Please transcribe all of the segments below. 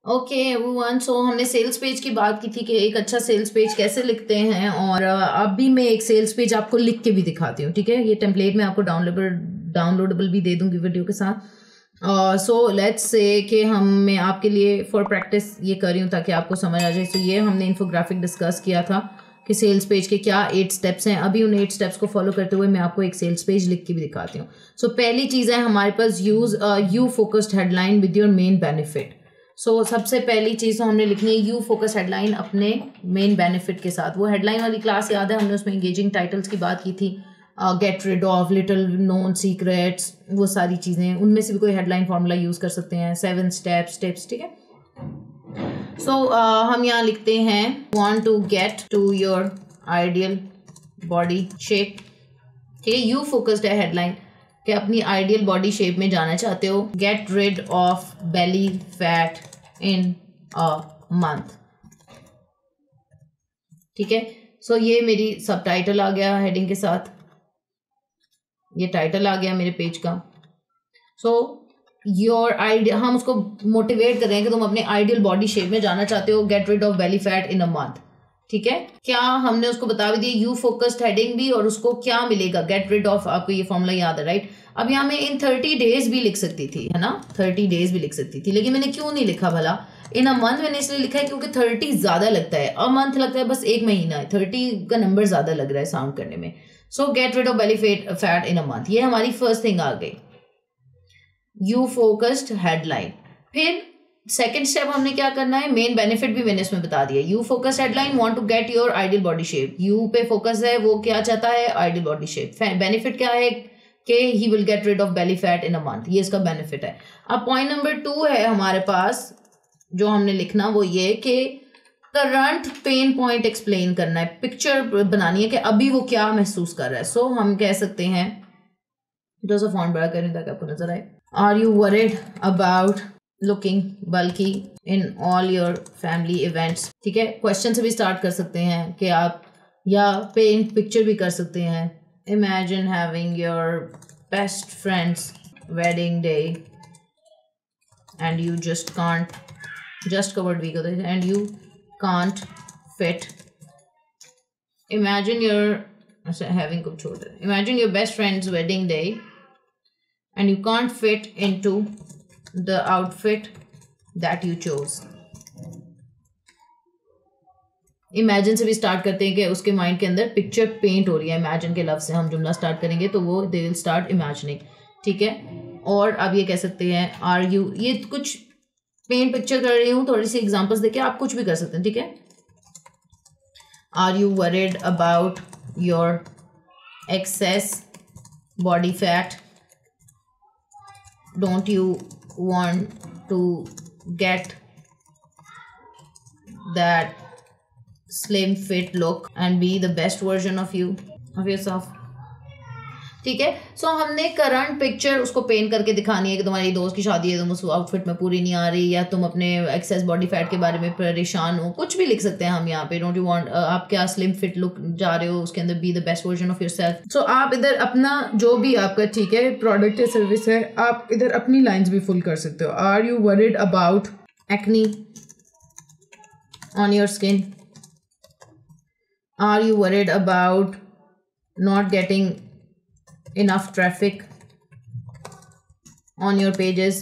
Okay everyone, सो हमने sales page की बात की थी कि एक अच्छा सेल्स पेज कैसे लिखते हैं, और अभी मैं एक सेल्स पेज आपको लिख के भी दिखाती हूँ, ठीक है। ये टेम्पलेट मैं आपको डाउनलोडेबल भी दे दूंगी वीडियो के साथ। सो लेट्स से कि मैं आपके लिए फॉर प्रैक्टिस ये कर रही हूँ ताकि आपको समझ आ जाए। सो ये हमने इन्फोग्राफिक डिस्कस किया था कि सेल्स पेज के क्या 8 स्टेप्स हैं। अभी उन 8 स्टेप्स को फॉलो करते हुए मैं आपको एक सेल्स पेज लिख के भी दिखाती हूँ। सो पहली चीज़ है हमारे पास use you focused headline with your main benefit. So सबसे पहली चीज़ तो हमने लिखनी है यू फोकस हेडलाइन अपने मेन बेनिफिट के साथ। वो हेडलाइन वाली क्लास याद है, हमने उसमें एंगेजिंग टाइटल्स की बात की थी, get rid of, little known secrets, वो सारी चीज़ें। उनमें से भी कोई हेडलाइन फार्मूला यूज़ कर सकते हैं, 7 स्टेप्स, ठीक है। सो हम यहाँ लिखते हैं want to get to your ideal body shape, ठीक है। यू फोकस्ड है हेडलाइन कि अपनी आइडियल बॉडी शेप में जाना चाहते हो। Get rid of belly fat in a month, ठीक है। सो ये मेरी सब टाइटल आ गया हेडिंग के साथ, ये टाइटल आ गया मेरे पेज का। सो योर आइडिया, हम उसको मोटिवेट कर रहे हैं कि तुम अपने आइडियल बॉडी शेप में जाना चाहते हो। Get rid of belly fat in a month, ठीक है। क्या हमने उसको बता भी दिया, यू फोकस्ड हेडिंग भी, और उसको क्या मिलेगा, गेट रिड ऑफ। आपको ये फॉर्मूला याद है, राइट। अब यहाँ मैं इन 30 डेज भी लिख सकती थी, है ना, 30 डेज भी लिख सकती थी, लेकिन मैंने क्यों नहीं लिखा भला। इन अ मंथ मैंने इसलिए लिखा है क्योंकि 30 ज्यादा लगता है, अ मंथ लगता है बस एक महीना है, 30 का नंबर ज्यादा लग रहा है साउंड करने में। So get rid of belly fat in a month, ये हमारी फर्स्ट थिंग आ गई, यू फोकस्ड हेडलाइन। फिर सेकेंड स्टेप हमने क्या करना है, मेन बेनिफिट भी मैंने इसमें बता दिया। You focus headline, want to get your ideal body shape. You पे फोकस है, वो क्या चाहता है, आइडियल बॉडी शेप। बेनिफिट क्या है कि he will get rid of belly fat in a month, ये इसका बेनिफिट है। अब पॉइंट नंबर 2 है हमारे पास जो हमने लिखना, वो ये कि करंट पेन पॉइंट एक्सप्लेन करना है, पिक्चर बनानी है कि अभी वो क्या महसूस कर रहा है। सो हम कह सकते हैं, थोड़ा सा फॉन्ट बड़ा करें ताकि आपको नजर आए। Are you worried about looking bulky in all your family events, ठीक है। क्वेश्चन से भी स्टार्ट कर सकते हैं कि आप, या पेंट पिक्चर भी कर सकते हैं। Imagine having your best friends wedding day and you just can't, just covered week होता है, and you can't fit. Imagine your having कुछ छोटा, imagine your best friends wedding day and you can't fit into the outfit that you chose. Imagine से भी start करते हैं कि उसके माइंड के अंदर पिक्चर पेंट हो रही है। इमेजिन के लफ्ज से हम जुमला स्टार्ट करेंगे तो वो दे विल स्टार्ट इमेजिनिंग, ठीक है। और अब ये कह सकते हैं आर यू, ये कुछ पेंट पिक्चर कर रही हूँ, थोड़ी सी एग्जांपल्स देके आप कुछ भी कर सकते हैं, ठीक है। Are you worried about your excess body fat, don't you want to get that slim fit look and be the best version of yourself, ठीक है। सो हमने करंट पिक्चर उसको पेंट करके दिखानी है कि तुम्हारी दोस्त की शादी है, तुम उस आउटफिट में पूरी नहीं आ रही, या तुम अपने एक्सेस बॉडी फैट के बारे में परेशान हो, कुछ भी लिख सकते हैं हम यहाँ पे। डोंट यू वांट, आप क्या स्लिम फिट लुक जा रहे हो, उसके अंदर be the best version of yourself. So आप इधर अपना जो भी आपका, ठीक है, प्रोडक्ट या सर्विस है, आप इधर अपनी लाइन्स भी फुल कर सकते हो। Are you worried about acne on your skin, are you worried about not getting enough traffic on your pages,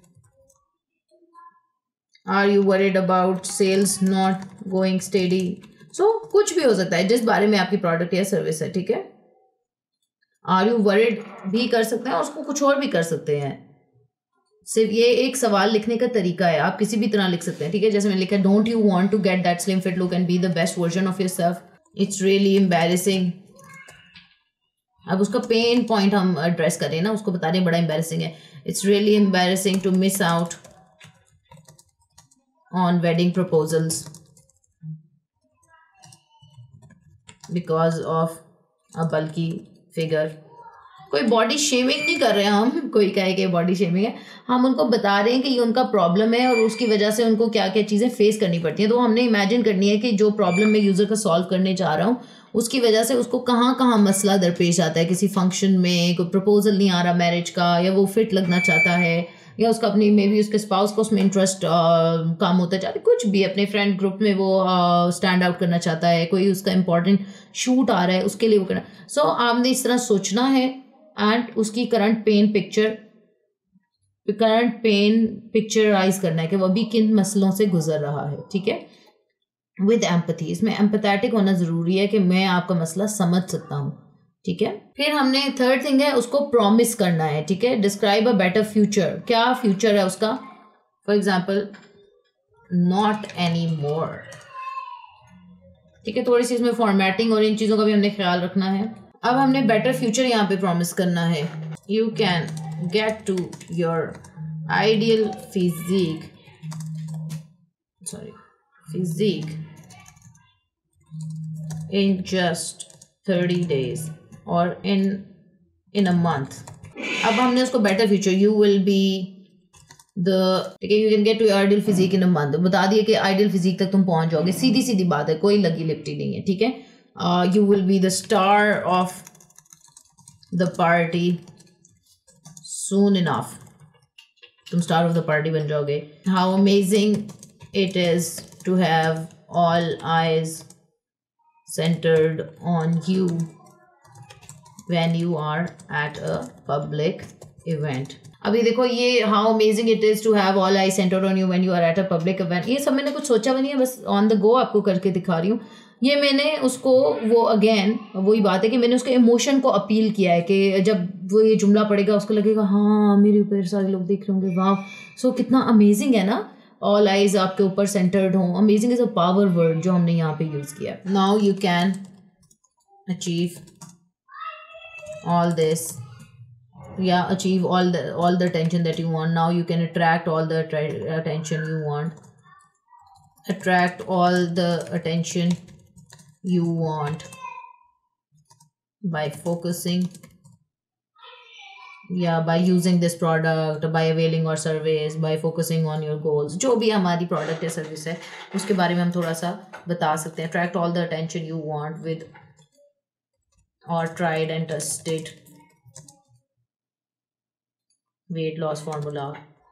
are you worried about sales not going steady। so कुछ भी हो सकता है जिस बारे में आपकी प्रोडक्ट या सर्विस है, ठीक है। are you worried भी कर सकते हैं, उसको कुछ और भी कर सकते हैं। सिर्फ ये एक सवाल लिखने का तरीका है, आप किसी भी तरह लिख सकते हैं, ठीक है। जैसे मैंने लिखा, don't you want to get that slim fit look and be the best version of yourself, it's really embarrassing. अब उसका पेन पॉइंट हम एड्रेस करें ना, उसको बता रहे हैं बड़ा एम्बैरेसिंग है। It's really embarrassing to miss out on wedding proposals because of a bulky figure. कोई बॉडी शेमिंग नहीं कर रहे हैं हम, कोई कहे कि बॉडी शेमिंग है, हम उनको बता रहे हैं कि ये उनका प्रॉब्लम है और उसकी वजह से उनको क्या क्या चीज़ें फेस करनी पड़ती हैं। तो हमने इमेजिन करनी है कि जो प्रॉब्लम मैं यूज़र का सॉल्व करने जा रहा हूँ उसकी वजह से उसको कहाँ कहाँ मसला दरपेश आता है। किसी फंक्शन में कोई प्रपोजल नहीं आ रहा मैरिज का, या वो फिट लगना चाहता है, या उसका अपनी मे बी उसके स्पाउस को उसमें इंटरेस्ट कम होता जाता है, कुछ भी अपने फ्रेंड ग्रुप में वो स्टैंड आउट करना चाहता है, कोई उसका इंपॉर्टेंट शूट आ रहा है उसके लिए वो करना। सो आपने इस तरह सोचना है एंड उसकी करंट पेन पिक्चराइज करना है कि वो अभी किन मसलों से गुजर रहा है, ठीक है, विद एम्पैथी। इसमें एम्पैथेटिक होना ज़रूरी है कि मैं आपका मसला समझ सकता हूँ, ठीक है। फिर हमने थर्ड थिंग है उसको प्रॉमिस करना है, ठीक है। डिस्क्राइब अ बेटर फ्यूचर, क्या फ्यूचर है उसका, for example not any more, ठीक है। थोड़ी सी इसमें फॉर्मेटिंग और इन चीज़ों का भी हमने ख्याल रखना है। अब हमने बेटर फ्यूचर यहाँ पे प्रॉमिस करना है। You can get to your ideal physique in just 30 days or in a month। अब हमने उसको better future, you will be ठीक है, you can get to ideal physique in a month, बता दिए कि आइडियल फिजिक तक तुम पहुंच जाओगे, सीधी सीधी बात है, कोई लगी लिपटी नहीं है, ठीक है। You will be the star of the party soon enough, तुम स्टार ऑफ द पार्टी बन जाओगे। How amazing it is to have all eyes centered on you when you are at a public event। अभी देखो ये how amazing it is to have all eyes centered on you when you are at a public event, ये सब मैंने कुछ सोचा भी नहीं है, बस on the go आपको करके दिखा रही हूँ। ये मैंने उसको वो अगेन वही बात है कि मैंने उसके इमोशन को अपील किया है कि जब वो ये जुमला पढ़ेगा उसको लगेगा हाँ मेरे ऊपर सारे लोग देख रहे होंगे, वाह। सो कितना अमेजिंग है ना, ऑल आइज आपके ऊपर सेंटर्ड हों। Amazing is a power word जो हमने यहाँ पे यूज किया। Now you can achieve all this या achieve all the attention that you want. Now you can attract all the attention you want by focusing, by using this product, by availing our service, by focusing on your goals। जो भी हमारी product या service है उसके बारे में हम थोड़ा सा बता सकते हैं। attract all the attention you want with or tried and tested weight loss formula,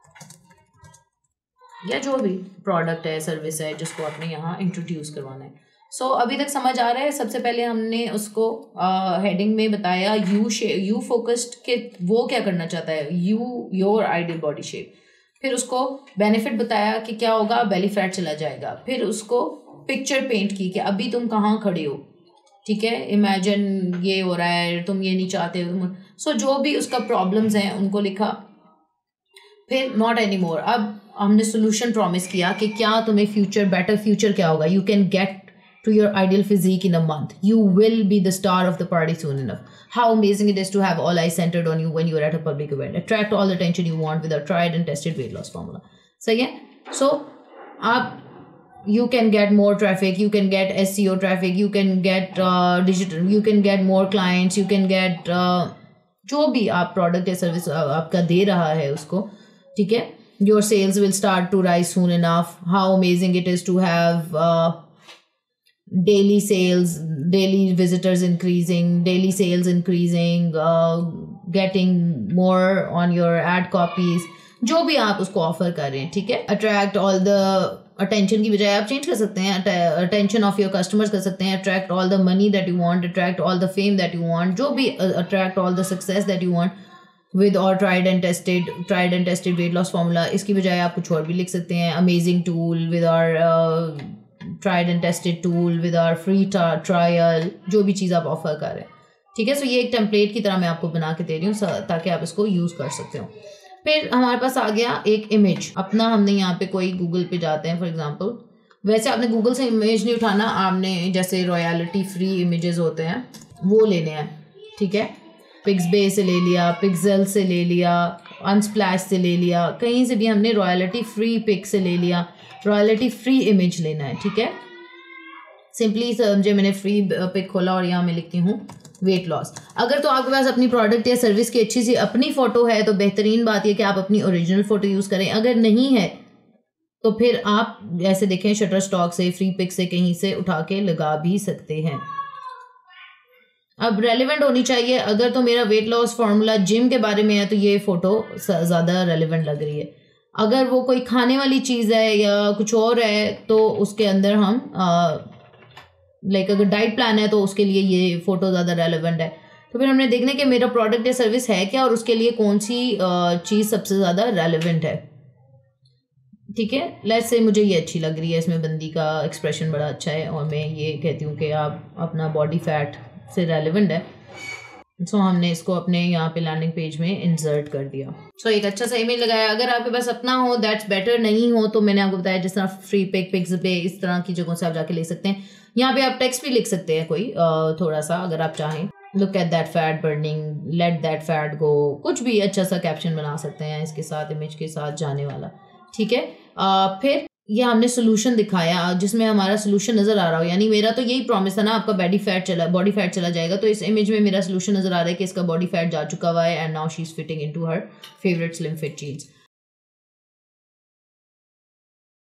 या जो भी प्रोडक्ट है सर्विस है जिसको आपने यहाँ इंट्रोड्यूस करवाना है। सो अभी तक समझ आ रहा है। सबसे पहले हमने उसको हेडिंग में बताया यू फोकस्ड के वो क्या करना चाहता है, योर आइडियल बॉडी शेप। फिर उसको बेनिफिट बताया कि क्या होगा, बेली फैट चला जाएगा। फिर उसको पिक्चर पेंट की कि अभी तुम कहाँ खड़े हो, ठीक है, इमेजिन ये हो रहा है, तुम ये नहीं चाहते हो। सो जो भी उसका प्रॉब्लम्स हैं उनको लिखा। फिर नॉट एनी मोर, अब हमने सोल्यूशन प्रॉमिस किया कि क्या तुम्हें फ्यूचर, बेटर फ्यूचर क्या होगा। You can get to your ideal physique in a month. You will be the star of the party soon enough. How amazing it is to have all eyes centered on you when you are at a public event. Attract all the attention you want with a tried and tested weight loss formula. सही है? So आप you can get more traffic, you can get SEO traffic, you can get digital, you can get more clients, you can get जो भी आप product या service आपका दे रहा है उसको, ठीक है। Your sales will start to rise soon enough. How amazing it is to have daily sales, daily visitors increasing, daily sales increasing, getting more on your ad copies, जो भी आप उसको ऑफर कर रहे हैं, ठीक है। अट्रैक्ट ऑल द अटेंशन की बजाय आप चेंज कर सकते हैं, अटेंशन ऑफ योर कस्टमर्स कर सकते हैं। Attract all the money that you want, attract all the fame that you want, जो भी attract all the success that you want with our tried and tested weight loss formula. इसकी बजाय आप कुछ और भी लिख सकते हैं। Amazing tool with our tried and tested tool with our free trial, जो भी चीज़ आप ऑफर कर रहे हैं, ठीक है। सो ये एक टेम्पलेट की तरह मैं आपको बना के दे रही हूँ ताकि आप इसको यूज़ कर सकते हो। फिर हमारे पास आ गया एक इमेज अपना। हमने यहाँ पे कोई गूगल पे जाते हैं फॉर एग्जांपल, वैसे आपने गूगल से इमेज नहीं उठाना, आपने जैसे रॉयल्टी फ्री इमेजेस होते हैं वो लेने हैं, ठीक है। पिक्सबे से ले लिया, पिक्सेल से ले लिया, अनस्प्लैश से ले लिया, कहीं से भी हमने रॉयल्टी फ्री पिक से ले लिया, रॉयल्टी फ्री इमेज लेना है, ठीक है। सिंपली समझे, मैंने फ्री पिक खोला और यहाँ मैं लिखती हूँ वेट लॉस। अगर तो आपके पास अपनी प्रोडक्ट या सर्विस की अच्छी सी अपनी फ़ोटो है तो बेहतरीन बात यह कि आप अपनी ओरिजिनल फ़ोटो यूज़ करें। अगर नहीं है तो फिर आप ऐसे देखें शटर स्टॉक से, फ्री पिक से कहीं से उठा के लगा भी सकते हैं। अब रेलिवेंट होनी चाहिए। अगर तो मेरा वेट लॉस फार्मूला जिम के बारे में है तो ये फ़ोटो ज़्यादा रेलिवेंट लग रही है। अगर वो कोई खाने वाली चीज़ है या कुछ और है तो उसके अंदर हम लाइक अगर डाइट प्लान है तो उसके लिए ये फ़ोटो ज़्यादा रेलिवेंट है। तो फिर हमने देखना कि मेरा प्रोडक्ट या सर्विस है क्या और उसके लिए कौन सी चीज़ सबसे ज़्यादा रेलिवेंट है। ठीक है, लेट्स से मुझे ये अच्छी लग रही है, इसमें बंदी का एक्सप्रेशन बड़ा अच्छा है और मैं ये कहती हूँ कि आप अपना बॉडी फैट से रेलिवेंट है। सो हमने इसको अपने यहाँ पे लैंडिंग पेज में इंसर्ट कर दिया। सो एक अच्छा सा इमेज लगाया। अगर आपके पास अपना हो दैट्स बेटर, नहीं हो तो मैंने आपको बताया जिस तरह फ्री पिक्स पे इस तरह की जगहों से आप जाके ले सकते हैं। यहाँ पे आप टेक्स्ट भी लिख सकते हैं कोई थोड़ा सा अगर आप चाहें, look at that fat burning, let that fat go, कुछ भी अच्छा सा कैप्शन बना सकते हैं इसके साथ, इमेज के साथ जाने वाला। ठीक है, फिर ये हमने सोल्यूशन दिखाया जिसमें हमारा सोल्यूशन नजर आ रहा हो, यानी मेरा तो यही प्रॉमिस था ना आपका बॉडी फैट चला जाएगा। तो इस इमेज में मेरा सोल्यूशन नजर आ रहा है कि इसका बॉडी फैट जा चुका हुआ है and now she is fitting into her favourite slim fit jeans.